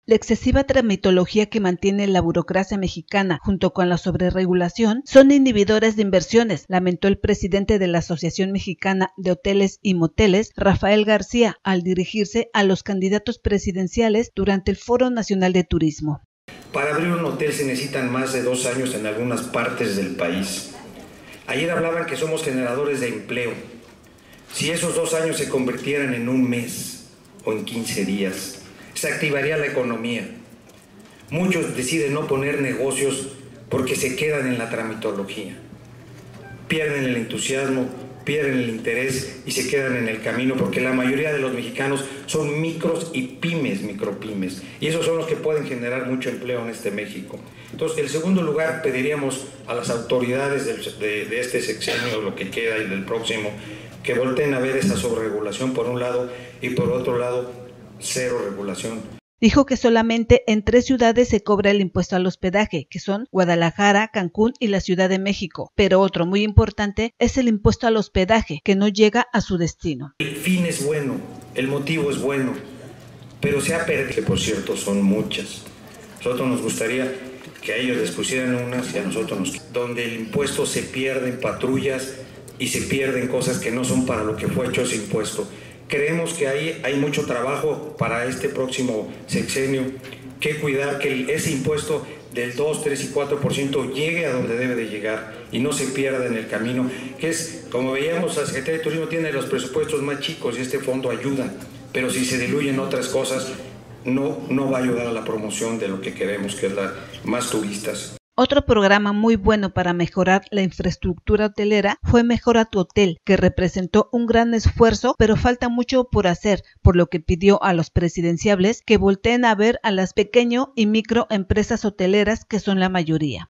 La excesiva tramitología que mantiene la burocracia mexicana junto con la sobreregulación son inhibidores de inversiones, lamentó el presidente de la Asociación Mexicana de Hoteles y Moteles, Rafael García, al dirigirse a los candidatos presidenciales durante el Foro Nacional de Turismo. Para abrir un hotel se necesitan más de 2 años en algunas partes del país. Ayer hablaban que somos generadores de empleo. Si esos 2 años se convirtieran en un mes o en 15 días, se activaría la economía. Muchos deciden no poner negocios porque se quedan en la tramitología. Pierden el entusiasmo, pierden el interés y se quedan en el camino porque la mayoría de los mexicanos son micros y micropymes. Y esos son los que pueden generar mucho empleo en este México. Entonces, en segundo lugar, pediríamos a las autoridades de este sexenio, lo que queda y del próximo, que volteen a ver esa sobreregulación por un lado y por otro lado, cero regulación. Dijo que solamente en 3 ciudades se cobra el impuesto al hospedaje, que son Guadalajara, Cancún y la Ciudad de México. Pero otro muy importante es el impuesto al hospedaje, que no llega a su destino. El fin es bueno, el motivo es bueno, pero se ha perdido, que por cierto son muchas. Nosotros nos gustaría que a ellos les pusieran unas y a nosotros nos... Donde el impuesto se pierde en patrullas y se pierden cosas que no son para lo que fue hecho ese impuesto. Creemos que ahí hay mucho trabajo para este próximo sexenio, que cuidar que ese impuesto del 2, 3 y 4% llegue a donde debe de llegar y no se pierda en el camino, que es, como veíamos, la Secretaría de Turismo tiene los presupuestos más chicos y este fondo ayuda, pero si se diluyen otras cosas, no va a ayudar a la promoción de lo que queremos, que es más turistas. Otro programa muy bueno para mejorar la infraestructura hotelera fue Mejora tu Hotel, que representó un gran esfuerzo, pero falta mucho por hacer, por lo que pidió a los presidenciables que volteen a ver a las pequeño y microempresas hoteleras, que son la mayoría.